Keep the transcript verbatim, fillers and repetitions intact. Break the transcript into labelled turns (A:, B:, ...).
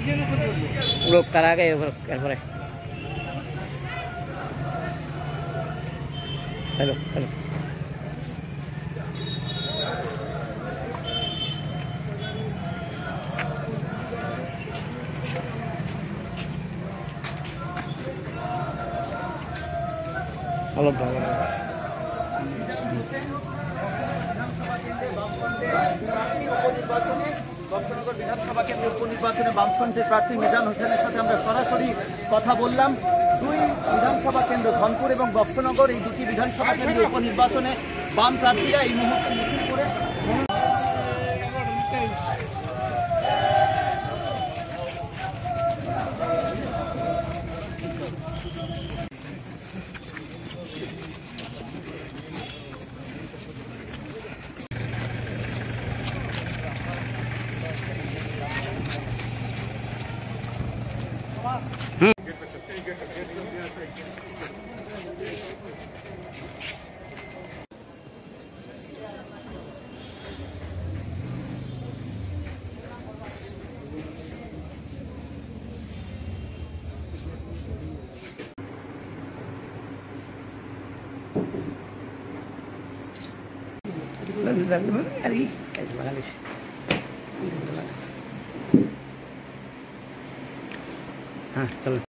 A: লোক তার আগে এরপরে চলো চলো ভালো ভালো
B: বক্সনগর বিধানসভা কেন্দ্রের উপনির্বাচনে বামফ্রন্টের প্রার্থী মিজান হোসেনের সাথে আমরা সরাসরি কথা বললাম। দুই বিধানসভা কেন্দ্র ধনপুর এবং বক্সনগর, এই দুটি বিধানসভা কেন্দ্রের উপনির্বাচনে বাম প্রার্থীরা এই মুহূর্তে মিছিল করে
A: Ari, kayak gimana sih? Hah,